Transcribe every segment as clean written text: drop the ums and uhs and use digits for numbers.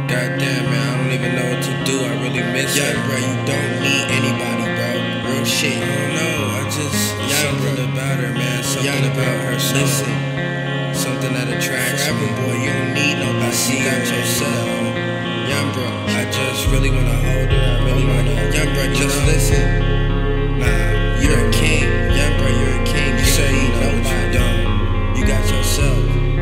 Goddamn, man, I don't even know what to do. I really miss her. Yeah, bro, you don't need anybody, bro. Real shit. I don't know. Something about her, man. Something about her. Listen. Something that attracts Forever, me. boy, you don't need nobody. You got yourself. Young bro, I just really wanna hold her. I really wanna. Young bro, just listen. Nah, You're a king. Young bro, you're a king. You say you know what you don't. You got yourself.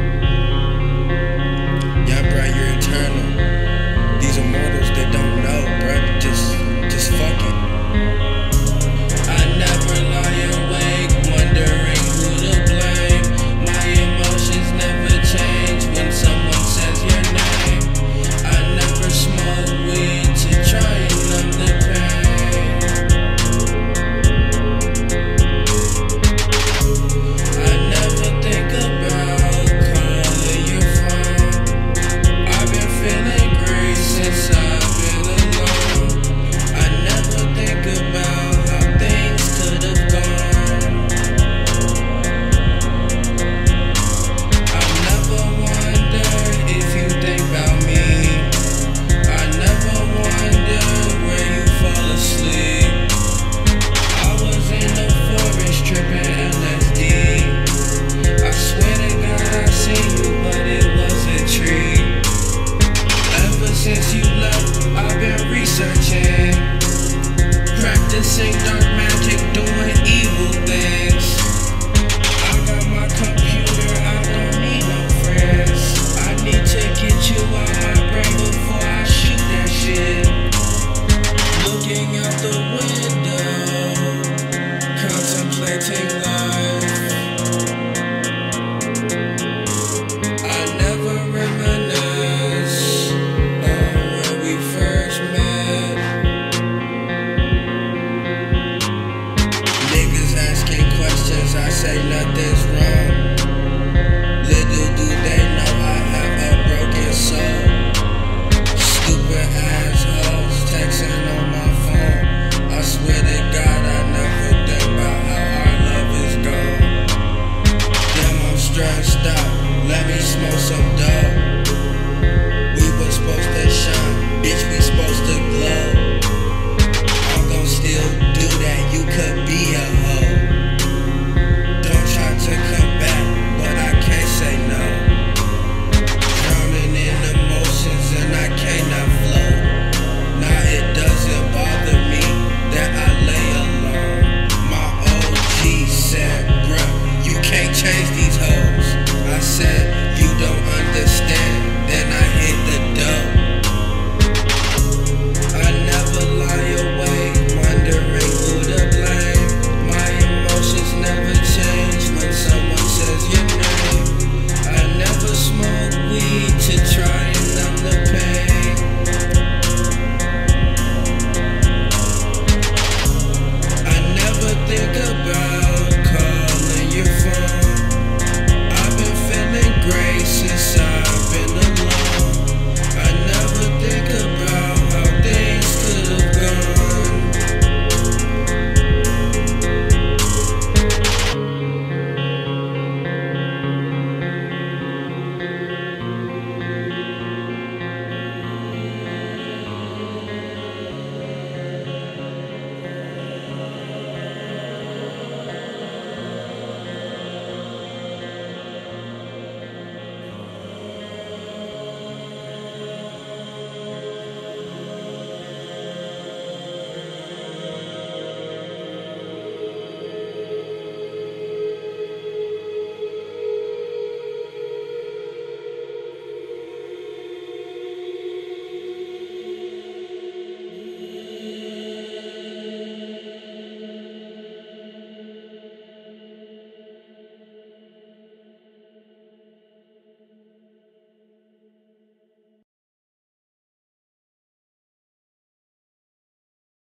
Young bro, you're eternal. These are mortals, they don't know, bruh. Just fuck it. I never lie awake, wondering who to blame. My emotions never change when someone says your name. I never smoke weed to try and numb the pain. I never think about calling your phone. I've been feeling great since I've been alone. I never think about how things could have gone. I never wonder if you think about me. I never wonder where you fall asleep. I was in the forest tripping LSD. I swear to God I seen you, but it was a tree. Ever since you left, I've been researching, practicing dark magic, doing evil things. I got my computer, I don't need no friends. I need to get you out my brain before I shoot that shit. Looking out the window, contemplating life. I never reminisce on when we first met. Niggas asking questions, I say nothing's wrong. Little do they know I have a broken soul. Stupid assholes texting on my phone. I swear to God I never think about how our love is gone. Damn, I'm stressed out, let me smoke some dope. We was supposed to shine, bitch, we